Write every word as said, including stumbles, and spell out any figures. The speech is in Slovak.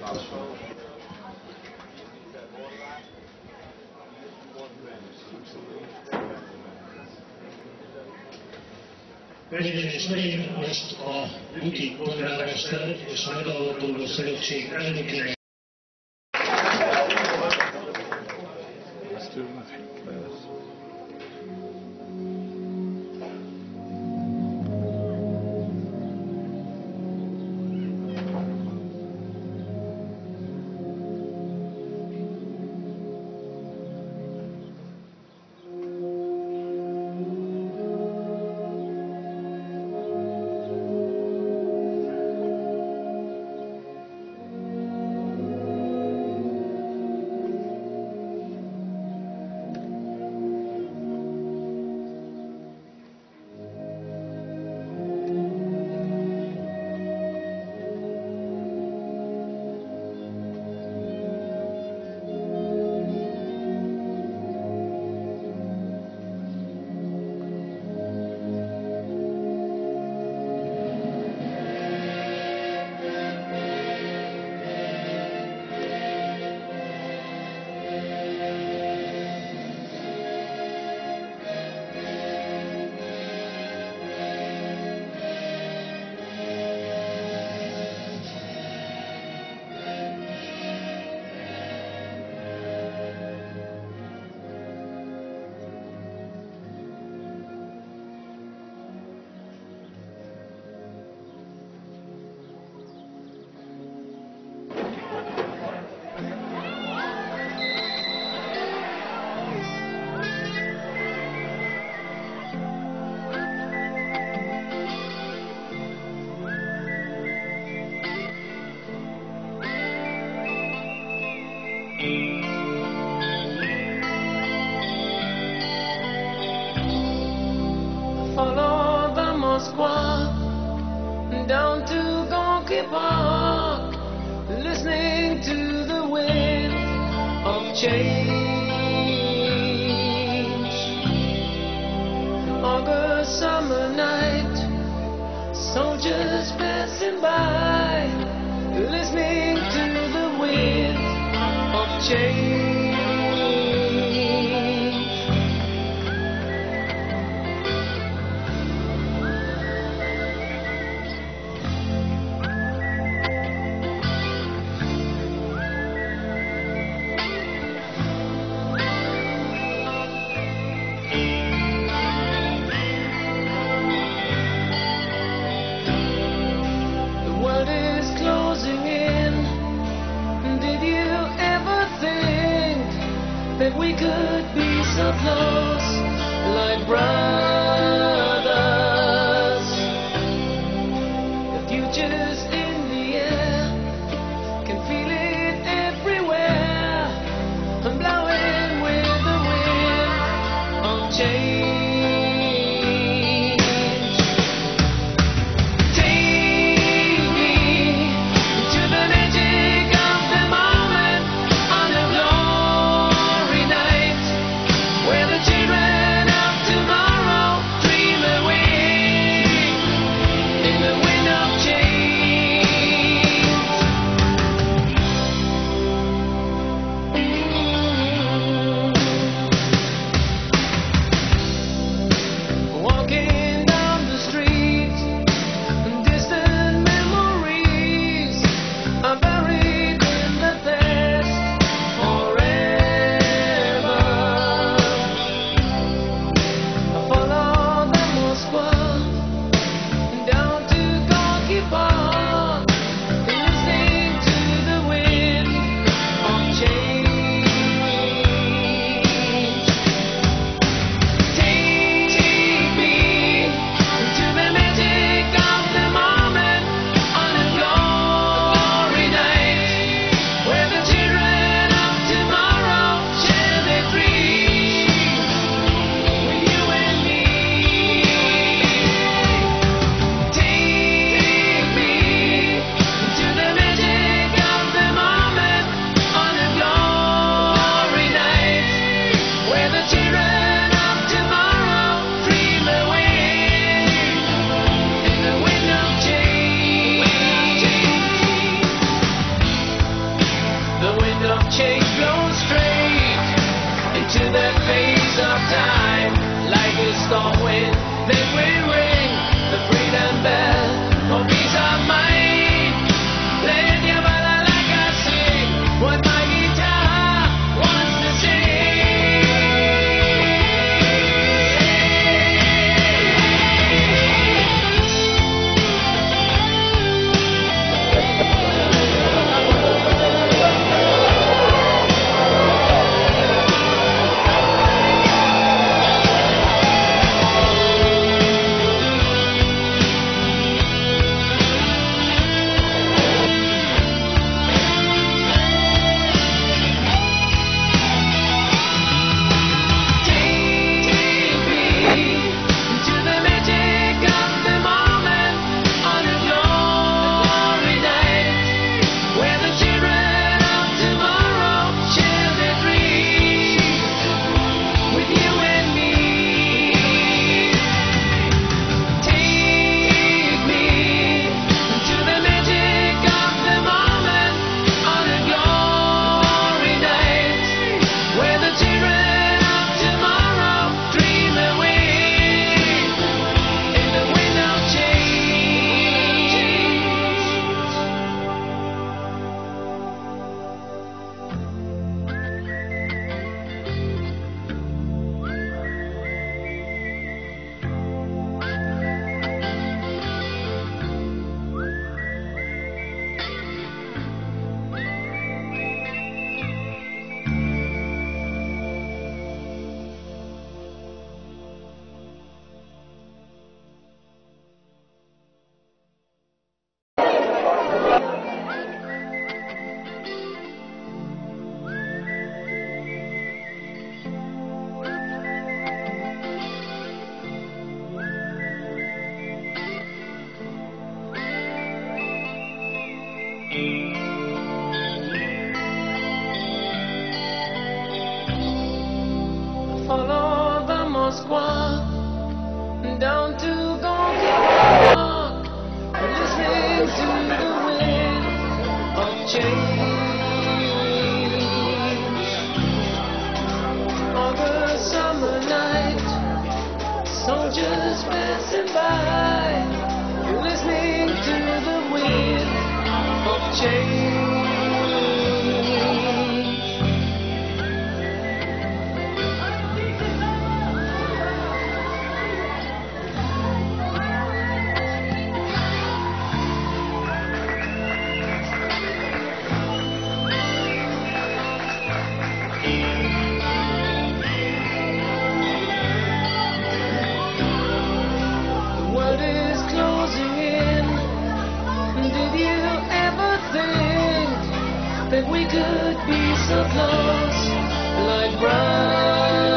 És megint most a Buki polgármester és a Megalapodó Szövetség elnökének. Follow the Moskva down to Gorky Park, listening to the wind of change. August summer night, soldiers passing by, listening to the wind of change. That we could be so close, like brothers. The future's in the air, can feel it everywhere. I'm blowing with the wind of change. Take me to the magic of the moment on the glory night, where the children of tomorrow Moscow, down to Gonky Park, listening to the wind of change. August summer night, soldiers passing by, listening to the wind of change. That we could be so close, like brothers.